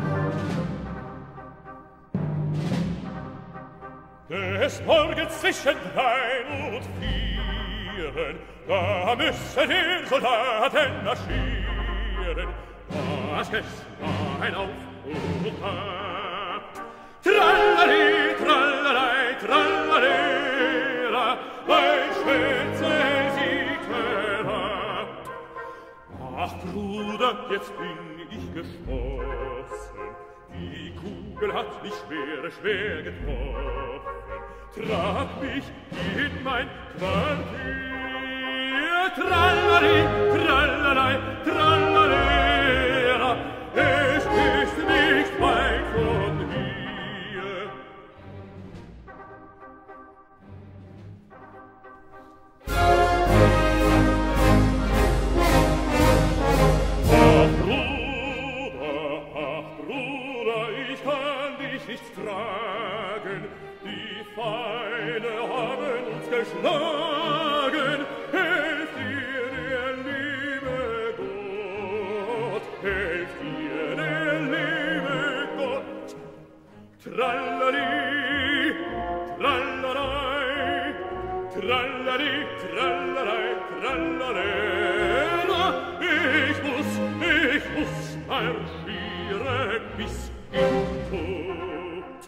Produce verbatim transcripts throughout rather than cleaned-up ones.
Des Morgens zwischen drei und vieren, da müssen die Soldaten marschieren. Das Gästlein auf und ab. Trallali, trallalei, trallalera, ein Schwänzel siegt herab. Ach, Bruder, jetzt bin ich geschossen, die Kugel hat mich schwer, schwer getroffen. Trag mich in mein Quartier. Trallali, trallalei, trallalera, es ist nicht weit von hier. Ach, Bruder, ach, Bruder, ich kann dich nicht tragen, die Feinde haben uns geschlagen. Helft dir, der liebe Gott, helft dir, der liebe Gott. Trallali, trallalei, trallali, trallalei, trallalera. Ich muss, ich muss marschieren bis in Tod.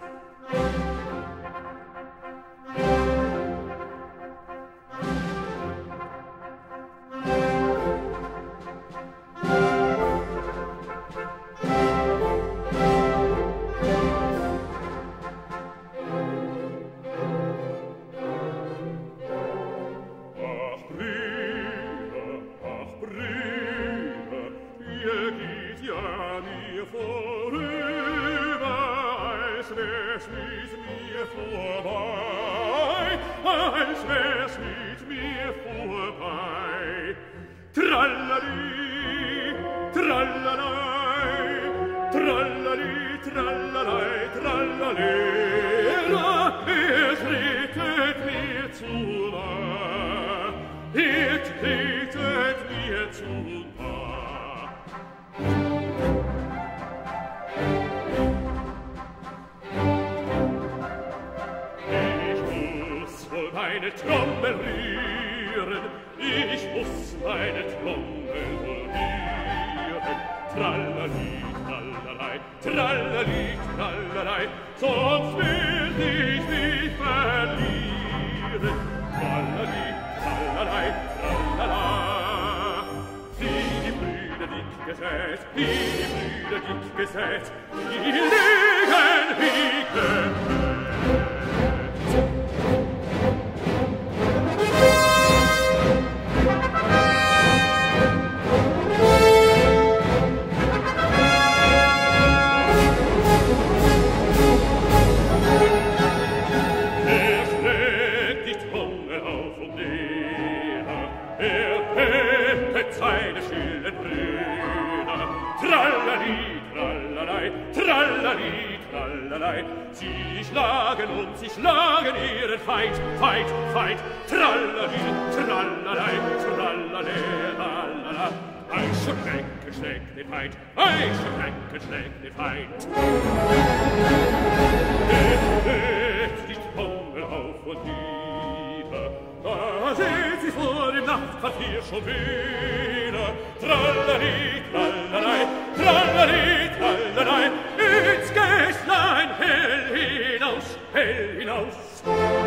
Als wär's mit mir vorbei. Trallali, trallalei, trallali, trallalei, trallalera, es tretet mir zu nah, es tretet mir zu nah. Meine Trommel rühren, ich muss meine Trommel rühren. Trallali, trallalei, trallali, trallalei, sonst will ich mich verlieren. Trallali, trallalei, trallala. Wie die Brüder dick gesät, wie die Brüder dick gesät, die liegen wie gehört. Seine schönen Brüder. Trallali, trallalei, trallali, trallalei. Sie schlagen und sie schlagen ihren Feind, Feind, Feind. Trallali, trallalei, trallalei, trallala. Ein Schrecken schlägt den Feind, ein Schrecken schlägt den Feind. Es die Trommel auf und nieder, da seht sie vor dem Nachtquartier schon wieder. Trallali, trallalei, trallali, trallalei, ins Gästlein hell hinaus, hell hinaus.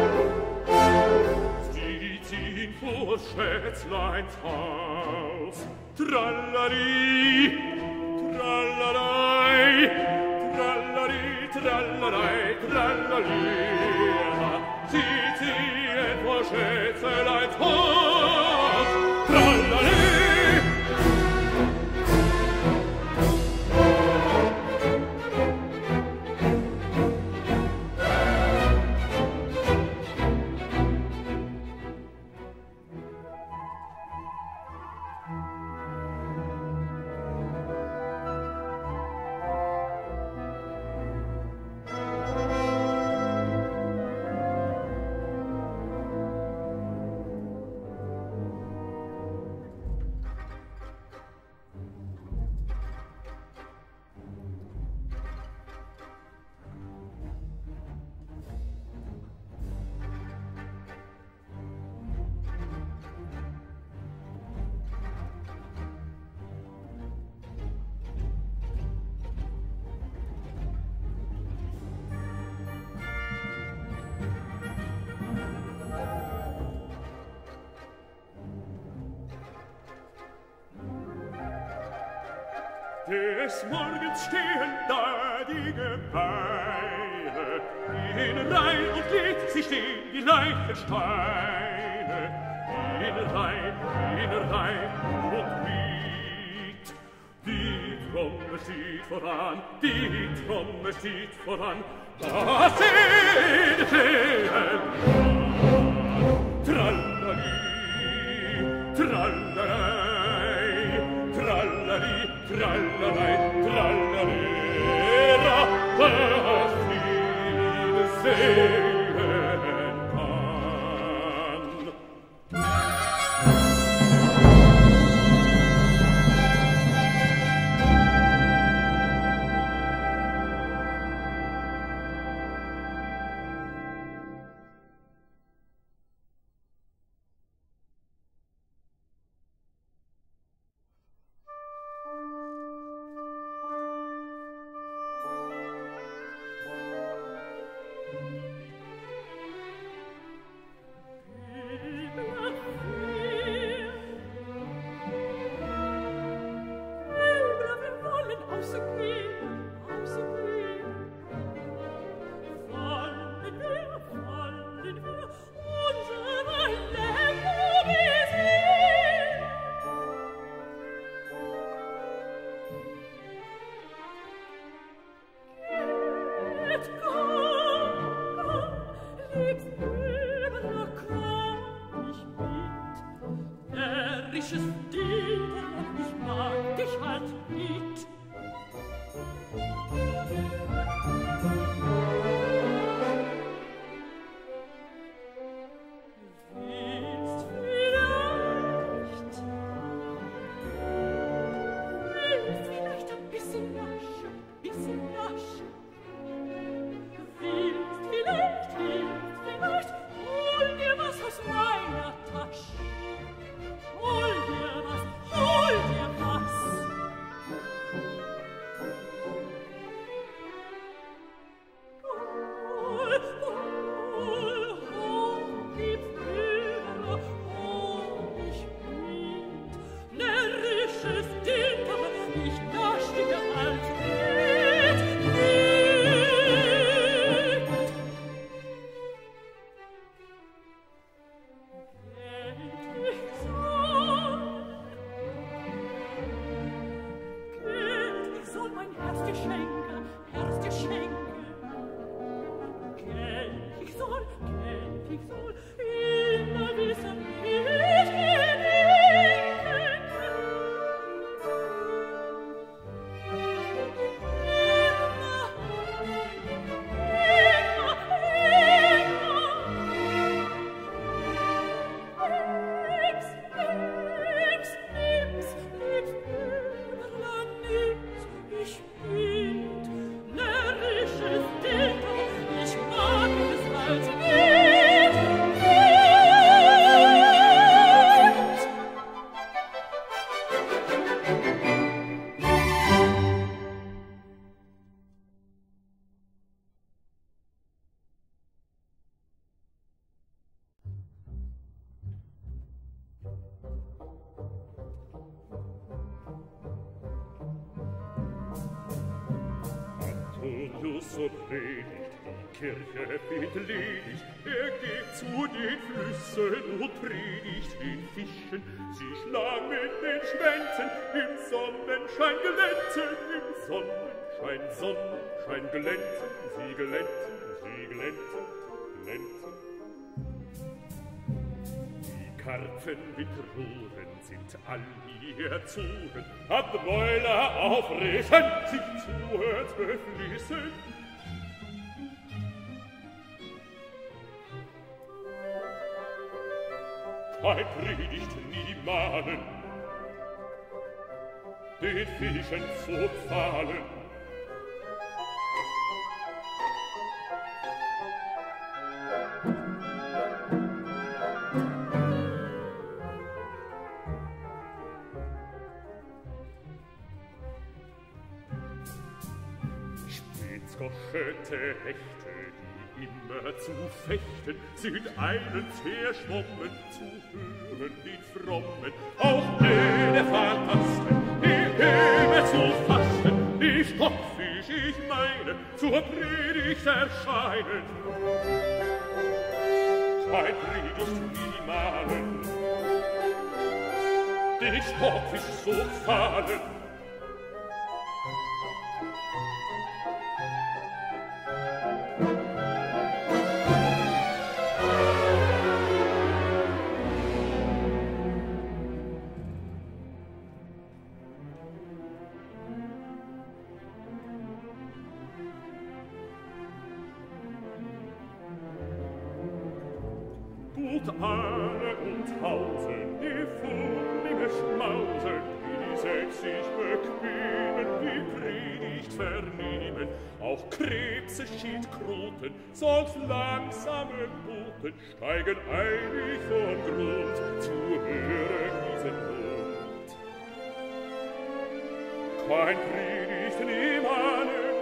Sie ziehen vor Schätzleins Haus. Trallali, trallalei, trallali, trallalei, trallali. Sie ziehen vor Schätzleins Haus. Trallali. Des Morgens stehen da die Gebeine, in Reih und Glied, sie stehen wie leichte Steine, in Reih, in Reih und Glied. Die Trommel steht voran, die Trommel steht voran, da sehen stehen. Trallali, trallalei, trallali, trallalei, trallalera, was viel sehen kann. So predigt, die Kirche wird ledig, er geht zu den Flüssen und predigt den Fischen. Sie schlagen mit den Schwänzen, im Sonnenschein glänzen, im Sonnenschein, Sonnenschein glänzen, sie glänzen, sie glänzen, glänzen. Die Karpfen mit Rohren sind all hier erzogen, hat Mäuler aufrischen, sich nur zu befließen. Ein Predigt nie mahnen, den Fischen zu fallen. Spitzgeschöte Hechte, die immer zu fechten, sind eilends herschwommen, zu hören die Frommen, auch jene Phantasten, die Höhe zu fassen. ich meine, zur Predigt erscheinen. Kein Predigt wie malen, den Stoff ist so gefallen. Alle und Hausen, die Fuhlinge schmausen, die setz sich bequemen, die Predigt vernehmen. Auch Krebse, Schildkröten, sonst langsame Boten steigen eilig vom Grund zu hören diesen Mund. Kein Predigt niemanden,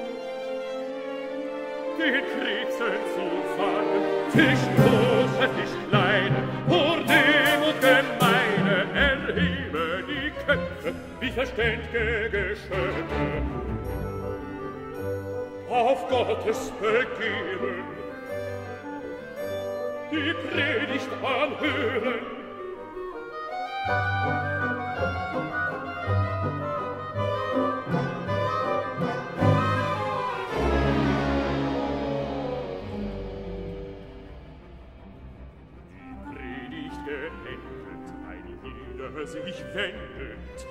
den Krebsen zu fallen, sich große, sich kleine, vor dem und Gemeine, erhebe die Köpfe, wie verständ'ge Geschöpfe, auf Gottes Begehren, die Predigt anhören. Sich wendet.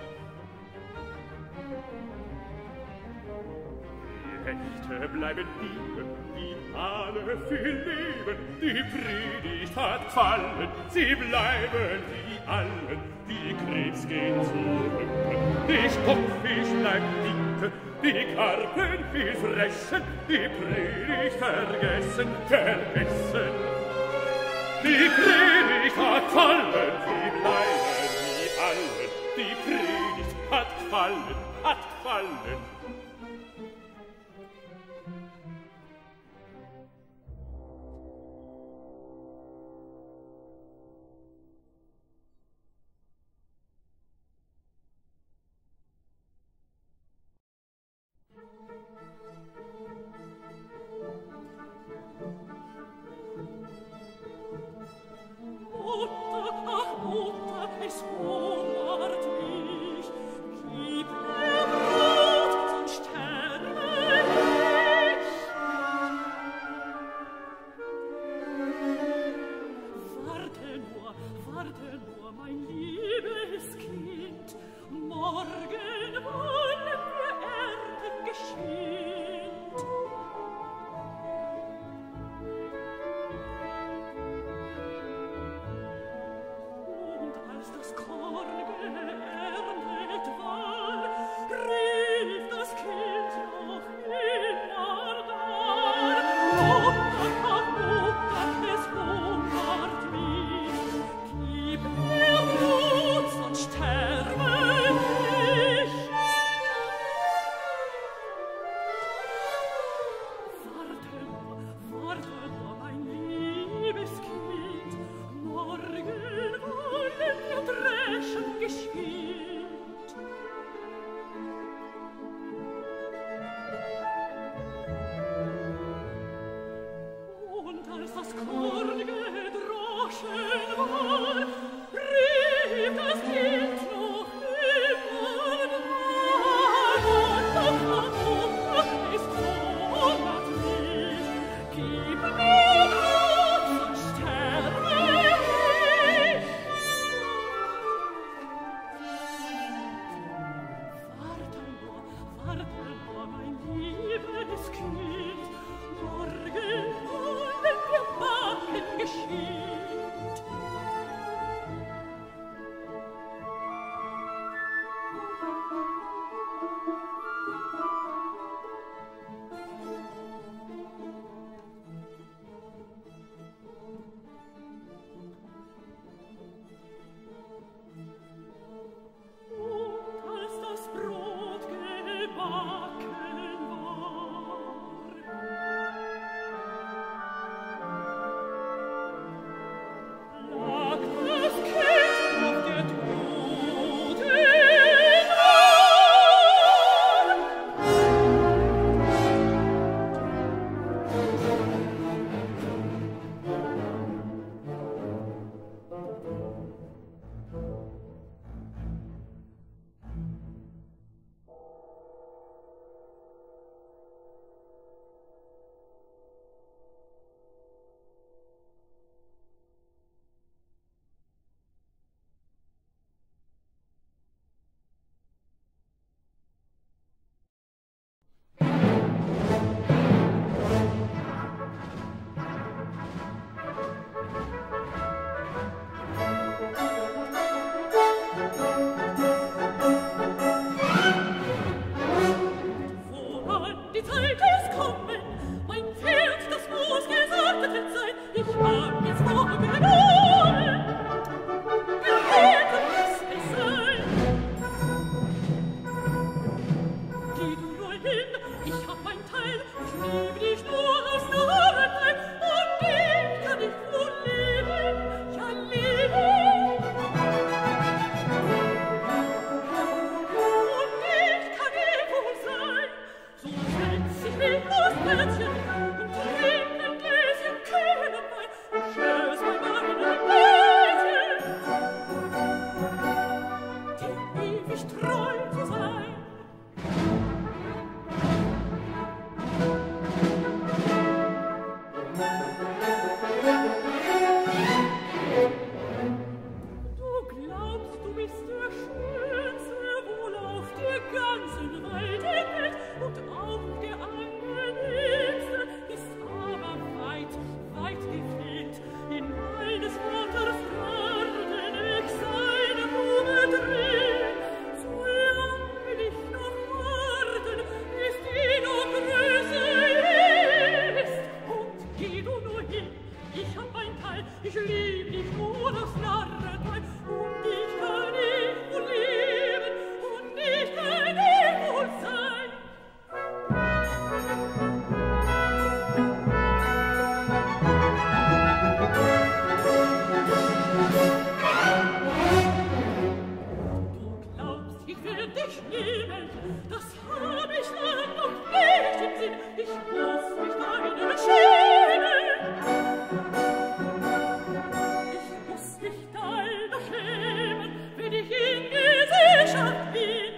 Die Rechte bleiben lieben, die alle viel leben, die Predigt hat gefallen, sie bleiben wie allen, die Krebs gehen zurück, die Stockfisch bleibt dicke, die Karpen viel fressen, die Predigt vergessen, vergessen. Die Predigt hat gefallen, sie bleiben allen, die Predigt hat gefallen, hat gefallen. Als das Brot gebacken war, Himmel, das hab ich lang noch nicht im Sinn. Ich muss mich deiner schämen. Ich muss mich deiner schämen, wenn ich in Gesellschaft bin.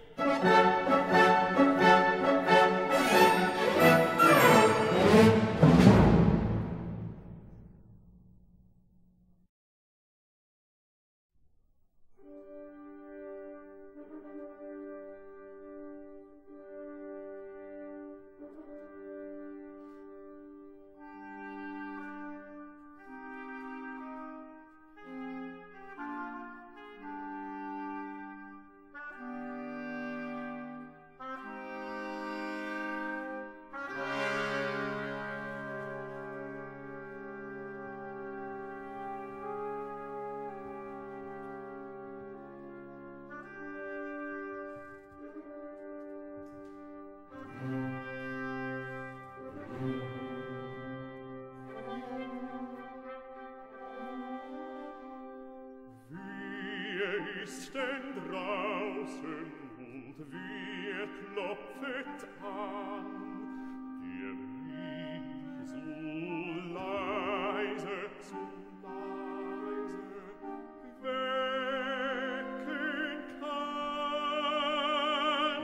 Ist denn draußen und wer klopfet an, der mich so leise, so leise wecken kann?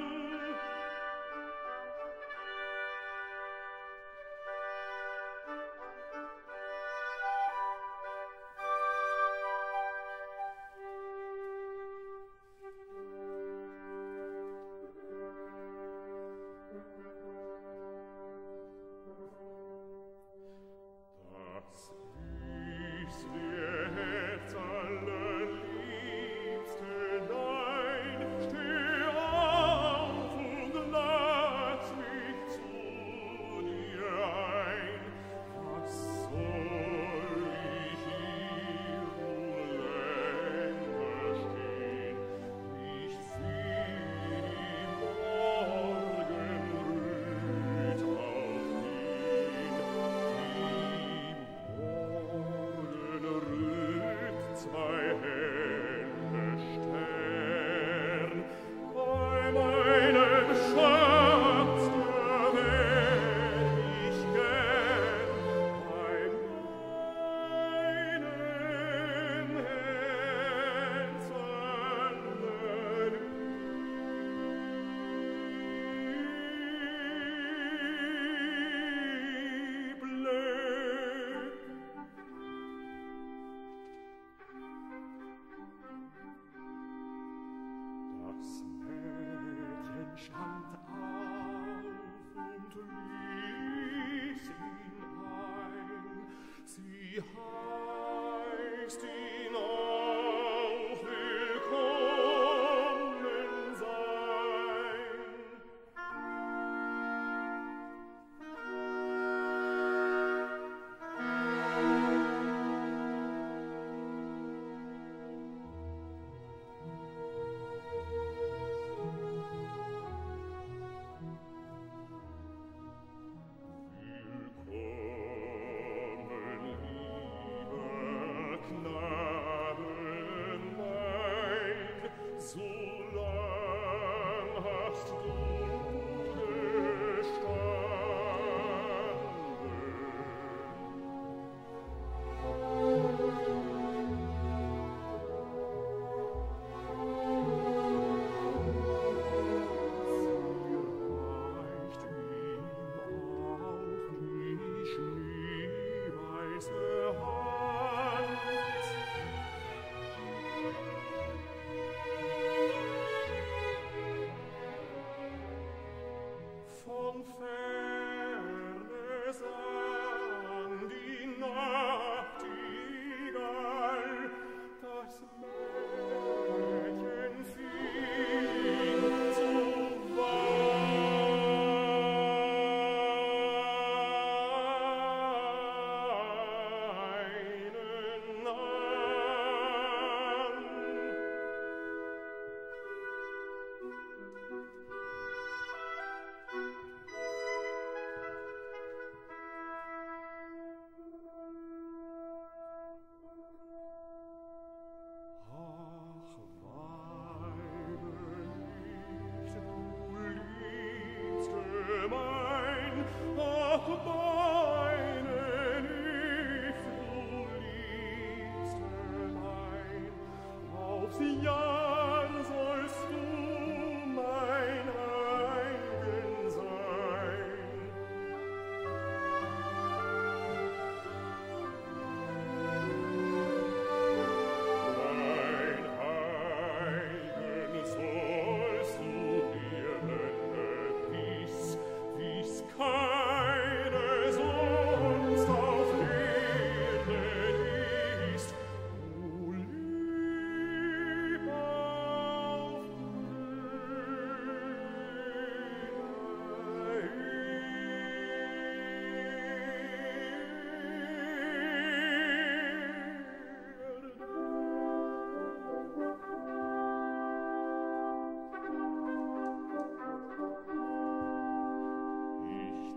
Gnade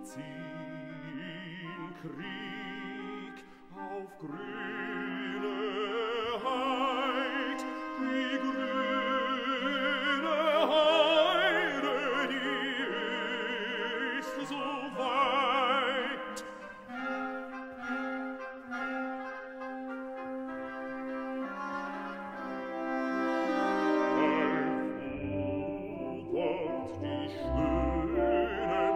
ziehen Krieg auf grüne Heid, die grüne Heide, die ist so weit. Allwuchernd die schönen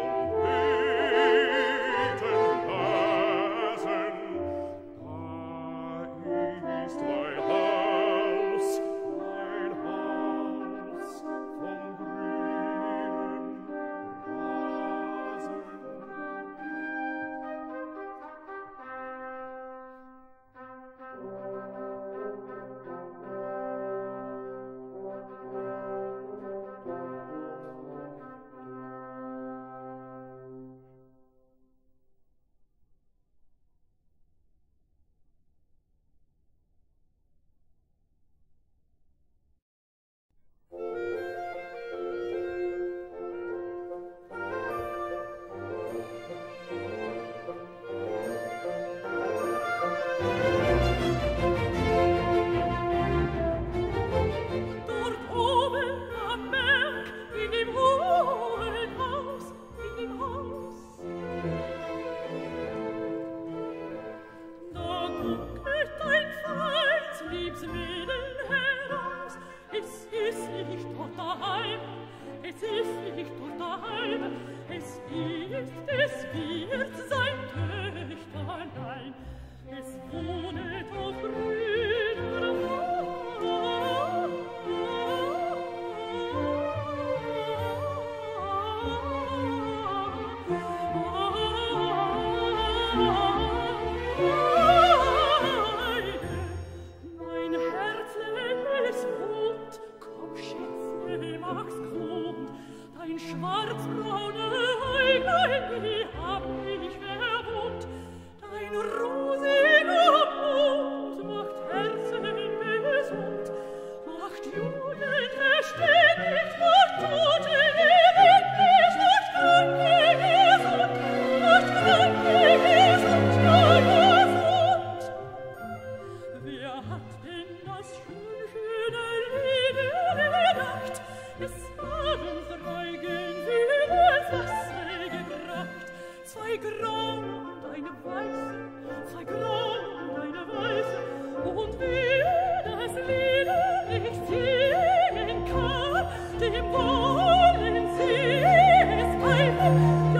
Trompeten blasen, da ist mein Haus, mein Haus vom grünen Rasen. Dort oben am Berg, in dem hohen Haus, in dem Haus. Da gucket ein Feind, liebs Mädel heraus. Es ist nicht dort daheim, es ist nicht dort daheim. Es ist, es wird sein Töchterlein. Es wohnet auf grüner Heide. Mein Herzlein, es wohnt, komm, Schätzle, mag's kommt. Dein schwarzbraune Äuglein, die hab ich verwohnt. Dein rosiger Mund macht Herzen gesund, macht Jugend verständig, macht Tote lebendig, macht Kranke gesund, macht Kranke gesund, ja gesund. Wer hat denn das schöne, schöne Lied gedacht? Es haben drei Gänse ins Wasser gebracht, zwei grau und eine weiße, zwei grau und eine weiße. Und wer das Lied nicht singen kann, dem wollen sie es pfeifen.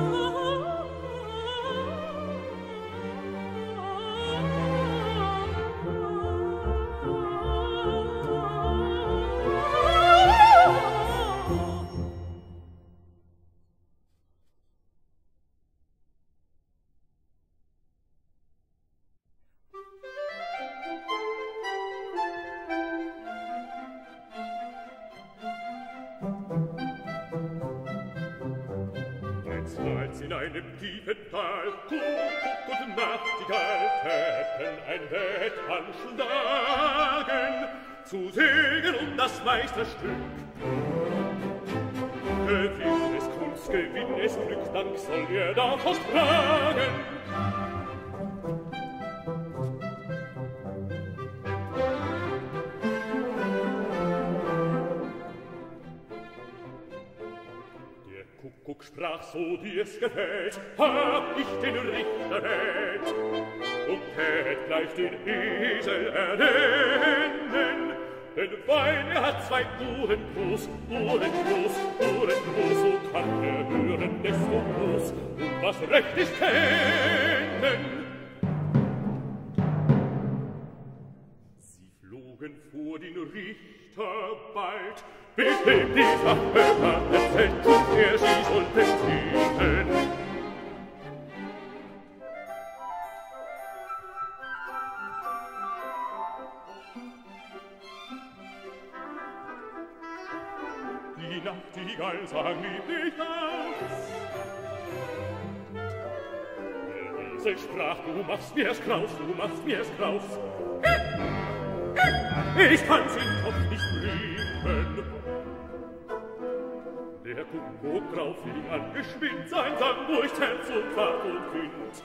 Als in einem tiefen Tal Kuckuck und Nachtigall täten ein Bett anschlagen, zu Segen um das Meisterstück. Gewinn es Kunst, gewinn es Glück, Dank soll er daraus tragen. Kuckuck sprach so, wie es gefällt, hab ich den Richter hält, und tät gleich den Esel ernennen, denn weil er hat zwei Ohren groß, Ohren groß, Ohren groß, so kann er hören desto groß, und was recht ist kennen. Sie flogen vor den Richter bald, bis ihm die Sache war erzählt, und er sie sollten sehen. Die Nachtigall sang lieblich aus. Der Esel sprach, du machst mir's Kraus, du machst mir's Kraus. Ich kann's in Kopf nicht bringen. Der der Kuckuck drauf fing an, geschwind sein Sang durchs Herz und Fahrt und Wind.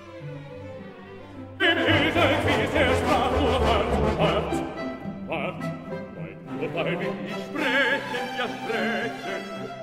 Im Eselfies er sprach nur hart, hart, hart, mein Urteil will ich sprechen, ja sprechen.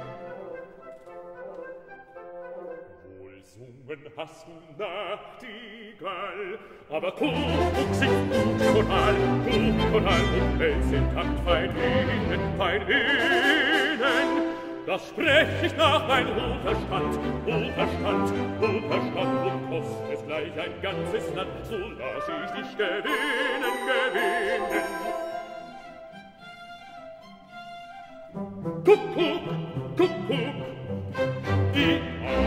Wohl sungen hast du Nachtigall, aber Kuckuck singt gut Choral, gut Choral und Welt sind Takt fein innen, fein innen. Das sprech ich nach mein guter Stand, guter Stand, guter Stand und kost es gleich ein ganzes Land, so lass ich dich gewinnen, gewinnen. Kuckuck, Kuckuck, die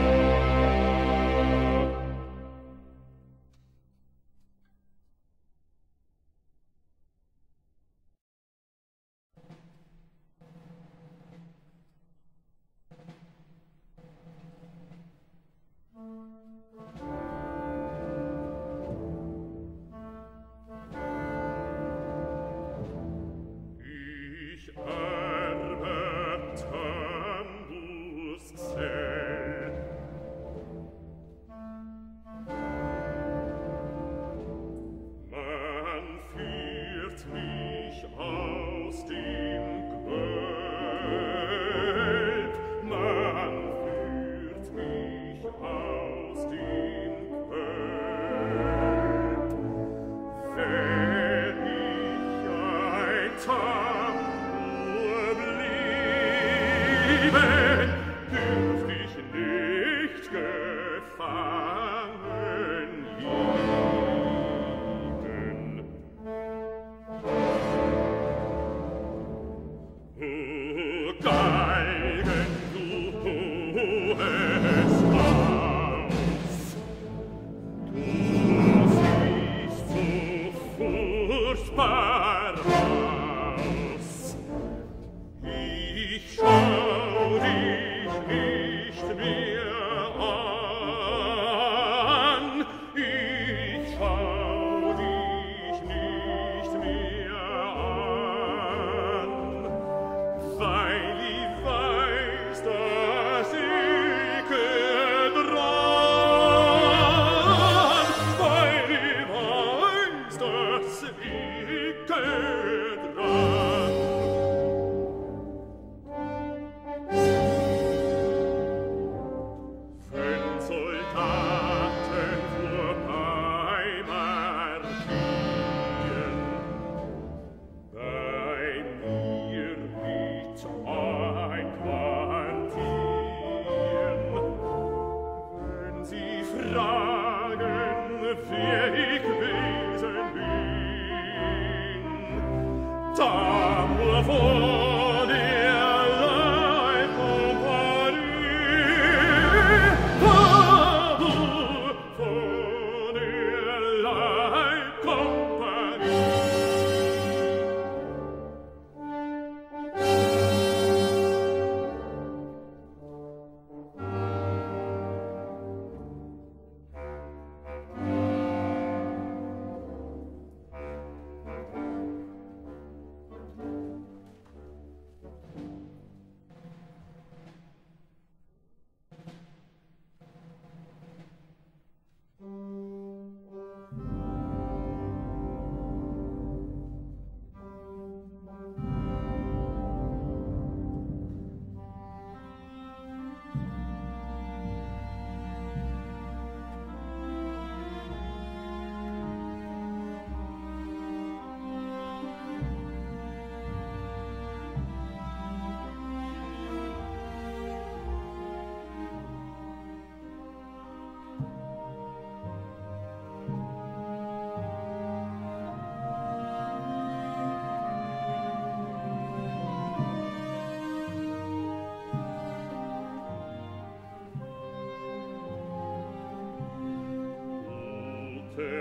gute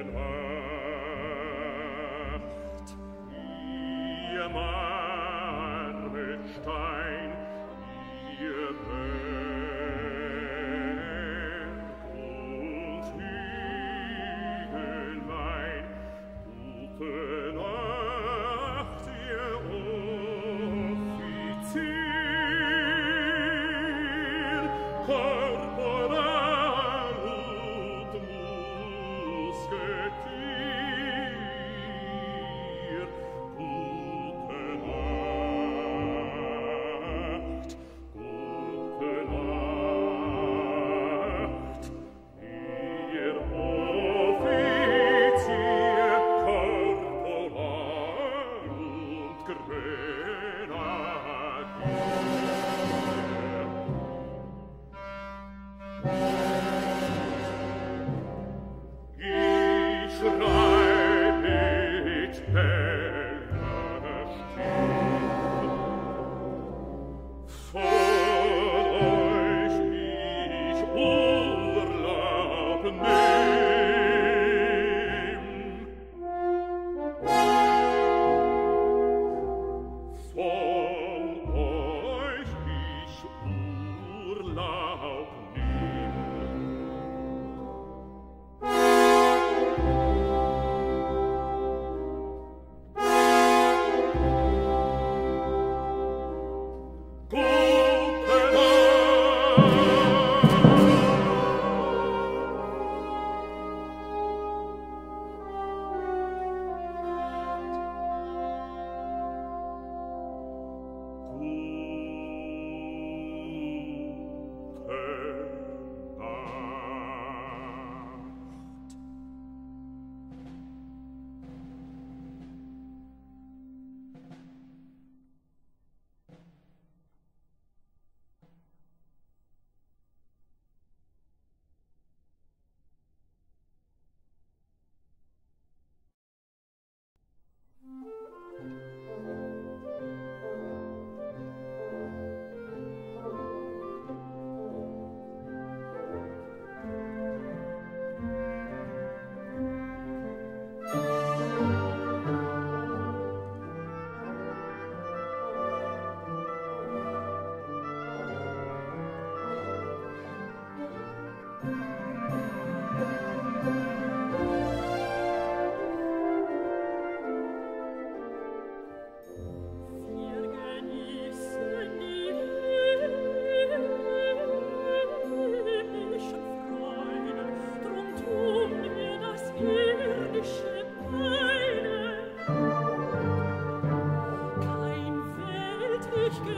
Nacht, ihr Marmelstein, ihr Berg und Hügellein, gute Nacht, ihr Offizier.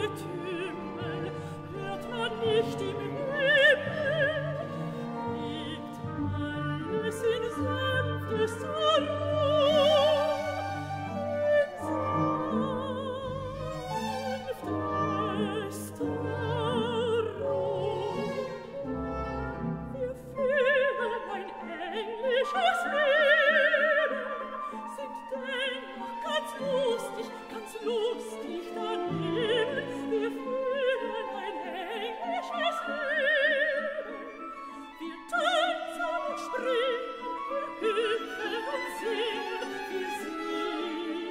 Getümmel hört man nicht im Himmel, liegt alles in sanftester Ruhe, in sanftester Ruhe. Wir führen ein englisches Leben, sind dennoch ganz lustig, ganz lustig daneben. Wir führen ein englisches Leben. Wir tanzen und springen, wir hüpfen und singen, wir singen.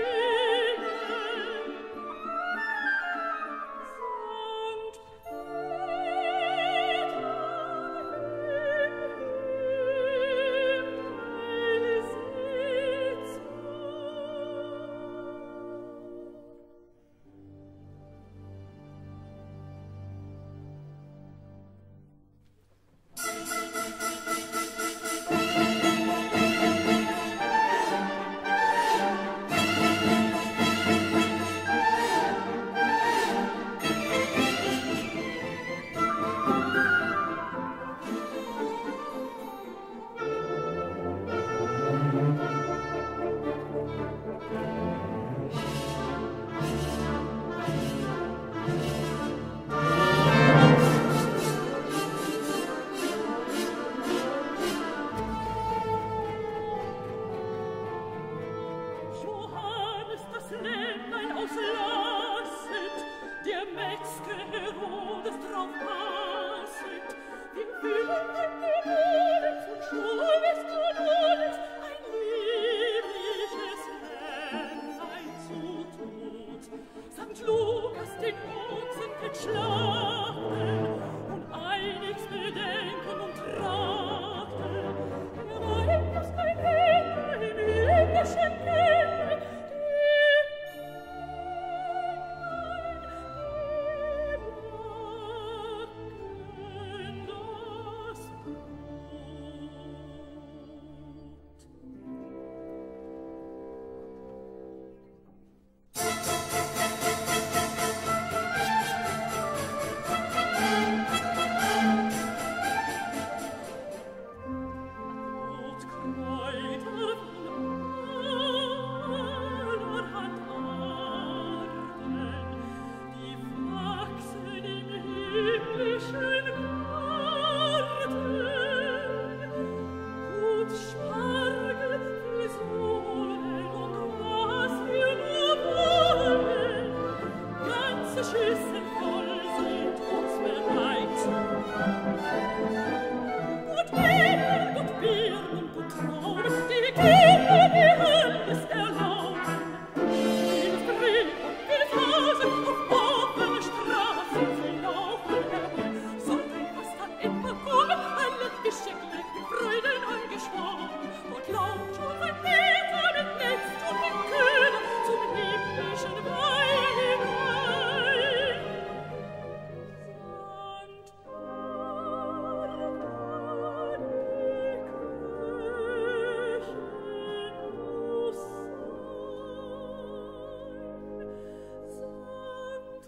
Johannes das Lämmlein auslasset, der Metzger Herodes drauf passet. Wir fühlen ein Herodes und Johannes Kanones, ein liebliches Lämmlein zu Tod. Sankt Lukas den Ochsen entschlachten und einigs bedenken und trachten. Er war etwas kein Händler im himmlischen Keller, Schüssel voll sind uns bereit. Gut Äpfel, gut Birnen und gut Trauben, die Kinder, die alles erlauben. Vieles Grill und vieles Hausen auf offener Straße, sie laufen herum. Sollte was dann immer kommen, alle Fische gleich mit Freuden angeschwommen. Und lauft schon ein Peter mit Netz und mit Köder zum himmlischen Wein hinein. Sankt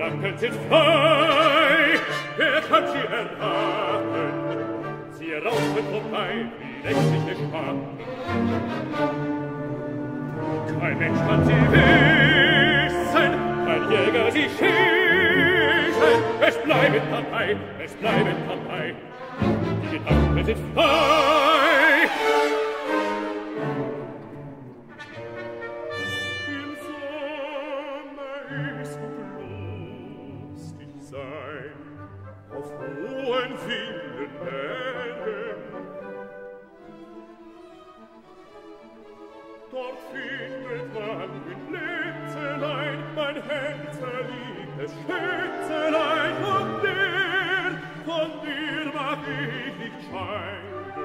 Gedanken sind frei, wer kann sie erraten? Sie rauschen vorbei, wie nächtliche Schwachen. Kein Mensch kann sie wissen, kein Jäger sie schießen. Es bleiben dabei, es bleiben dabei, die Gedanken sind frei. Im Sommer ist lustig sein, auf hohen vielen Bergen. Dort findet man mit Blitzelein, mein herzliebes Schätzelein, von der, von der mag ich nicht scheiden.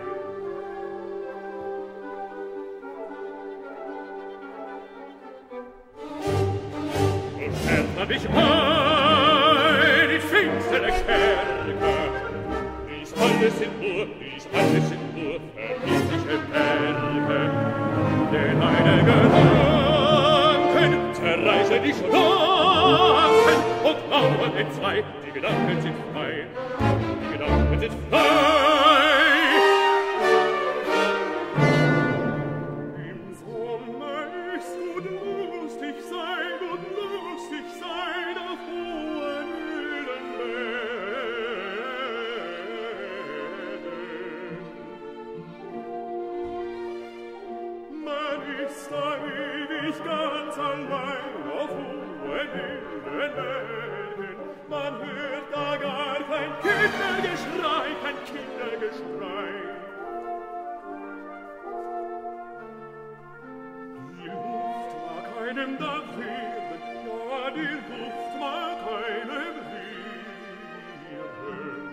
So sperrt man mich ein in finstere Kerker, dies alles sind nur, dies alles sind nur vergebliche Werke. Denn eine Gedanken zerreißen die Schranken und lauern in zwei. Die Gedanken sind frei, die Gedanken sind frei. Im Sommer ist gut lustig sein und lustig sein auf hohen Höhlenbergen. Man ist da ewig ganz allein auf hohen Höhlenbergen. Man hört da gar kein Kindergeschrei, kein Kindergeschrei. Die Luft mag einem da werden, ja, die Luft mag einem werden.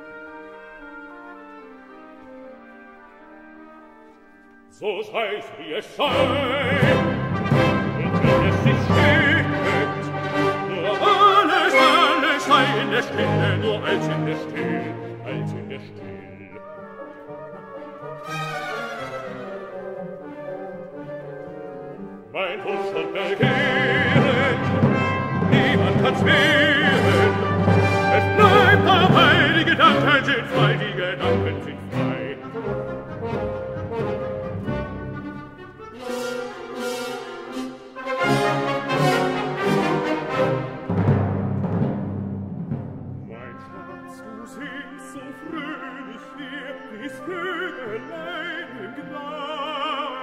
So sei's wie es sei, und wenn es sich schickt, nur alles, alles sei in der Stille, nur als in der Still, als in der Still. Mein Wunsch und Begehren, niemand kann's wehren, es bleibt dabei, die Gedanken sind frei, die Gedanken sind frei. Mein Schatz, du singst so fröhlich hier, wie's Vögelein im Glase.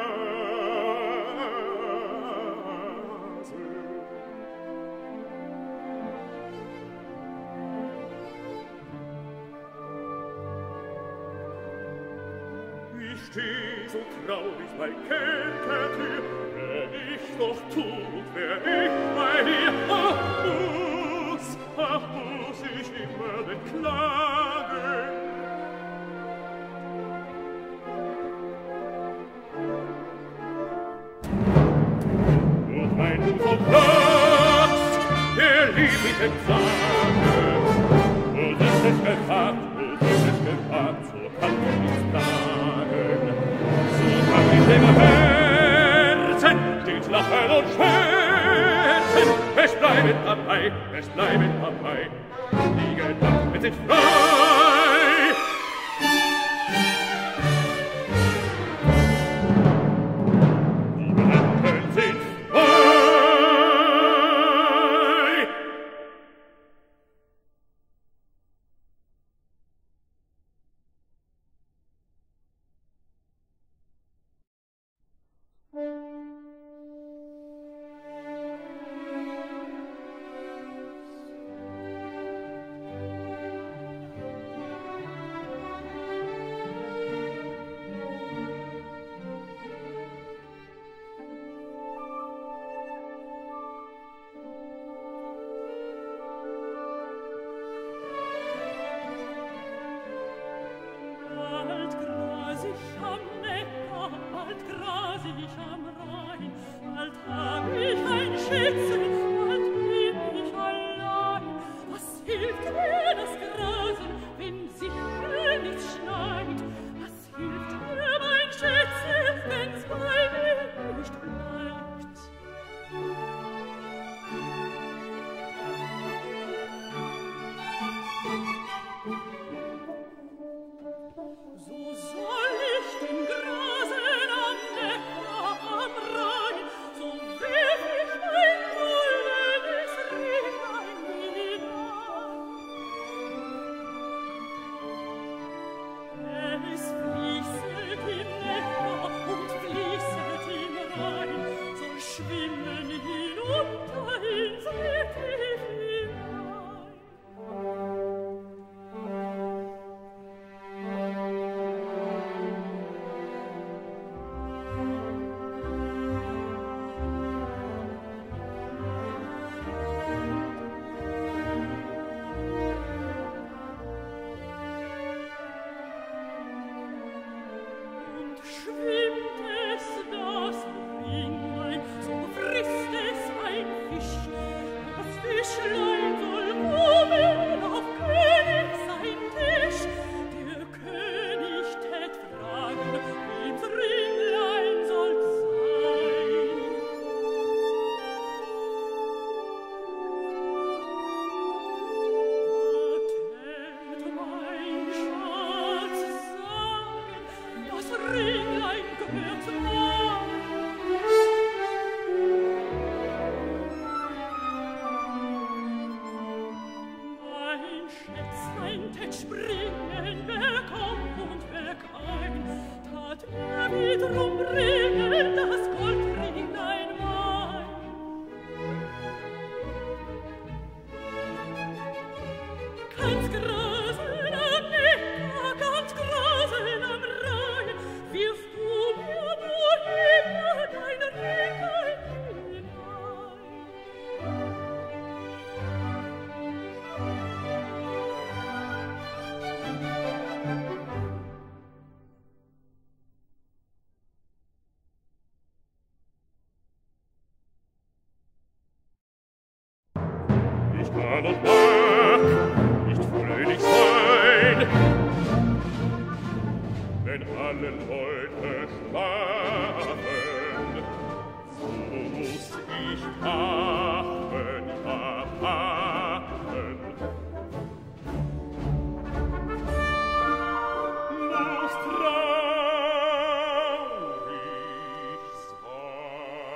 Ich steh so traurig bei Kerkertür, wenn ich doch tut, wer ich bei dir, ach muss, ach muss ich immer beklagen. Und mein du verplatzt, der lieb mich entsage, und es ist gefragt, und es ist gefragt, so kann ich nichts plagen. So kann ich dem Herzen stets lachen und schätzen, es bleiben dabei, es bleiben dabei, die Gedanken sind frei. Die Gedanken sind frei. springen, wer kommt und wer kein, tat er wiederum bringen das Goldring einmal. Ganz grasen am Neckar, ganz grasen am Rhein, wirf du mir nur immer dein Ring hinein. Ich kann und mag nicht fröhlich sein, wenn alle Leute schlafen. So muss ich wachen, ja, wachen. Muss traurig sein.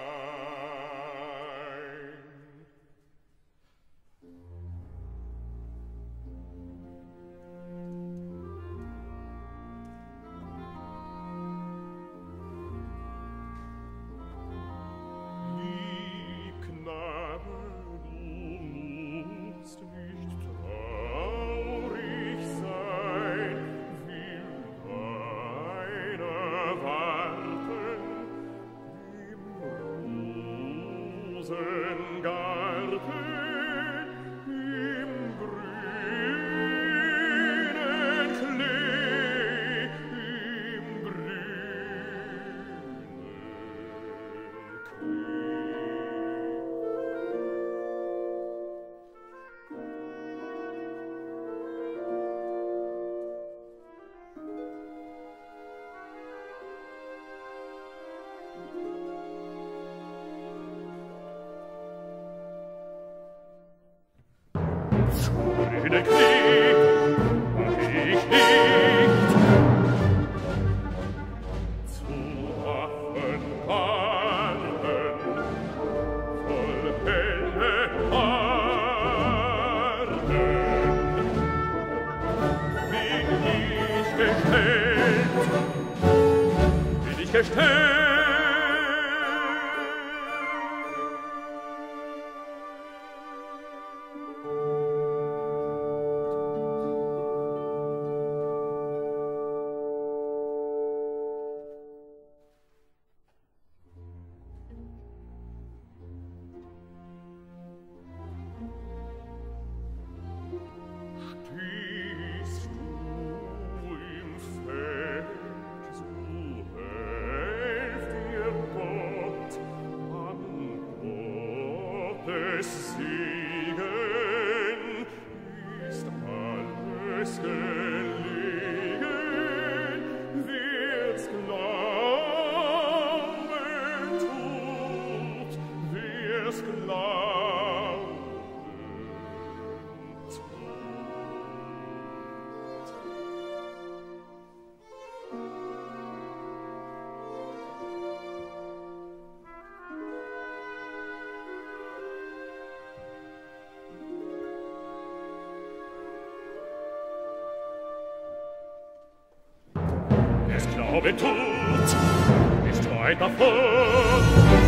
In den Krieg mag ich nicht zu Waffen walten, voll helle Arten. Bin ich gestellt, bin ich gestellt, Segen ist alles gelegen, wir's glauben tut, wir's glauben tut. Es glaube tut, ist weit davon,